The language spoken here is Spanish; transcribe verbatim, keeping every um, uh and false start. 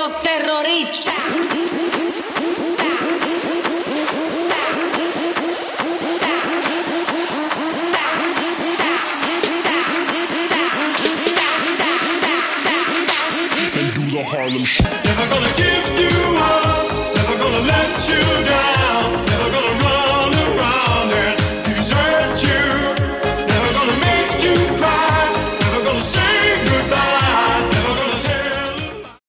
los terroristas. Harlem Shake. Never gonna give you up, never gonna let you down.